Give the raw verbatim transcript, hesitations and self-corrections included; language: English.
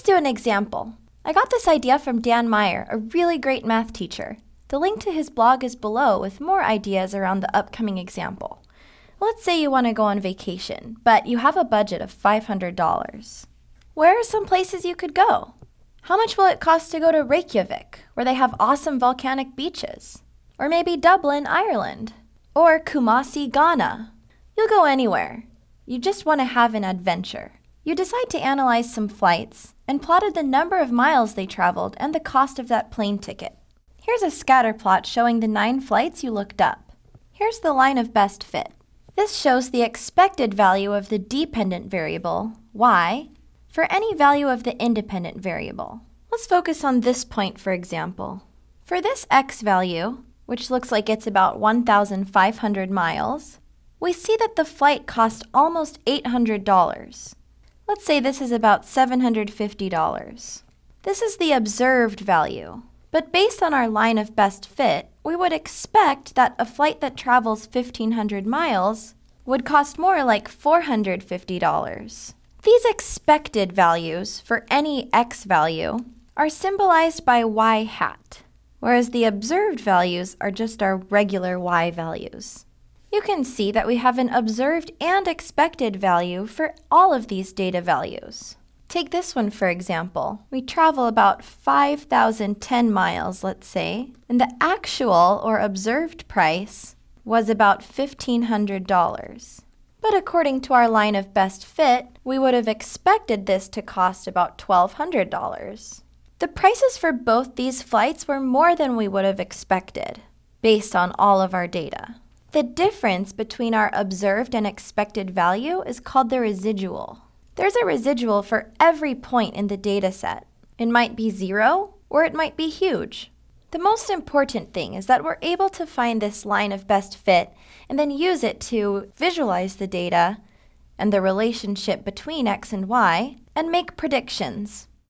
do an example. I got this idea from Dan Meyer, a really great math teacher. The link to his blog is below with more ideas around the upcoming example. Let's say you want to go on vacation, but you have a budget of five hundred dollars. Where are some places you could go? How much will it cost to go to Reykjavik, where they have awesome volcanic beaches? Or maybe Dublin, Ireland? Or Kumasi, Ghana? You'll go anywhere. You just want to have an adventure. You decide to analyze some flights and plotted the number of miles they traveled and the cost of that plane ticket. Here's a scatter plot showing the nine flights you looked up. Here's the line of best fit. This shows the expected value of the dependent variable, y, for any value of the independent variable. Let's focus on this point, for example. For this x value, which looks like it's about one thousand five hundred miles, we see that the flight cost almost eight hundred dollars. Let's say this is about seven hundred fifty dollars. This is the observed value, but based on our line of best fit, we would expect that a flight that travels fifteen hundred miles would cost more, like four hundred fifty dollars. These expected values for any x value are symbolized by y hat, whereas the observed values are just our regular y values. You can see that we have an observed and expected value for all of these data values. Take this one for example. We travel about five thousand ten miles, let's say, and the actual or observed price was about fifteen hundred dollars. But according to our line of best fit, we would have expected this to cost about twelve hundred dollars. The prices for both these flights were more than we would have expected, based on all of our data. The difference between our observed and expected value is called the residual. There's a residual for every point in the data set. It might be zero, or it might be huge. The most important thing is that we're able to find this line of best fit and then use it to visualize the data and the relationship between x and y and make predictions.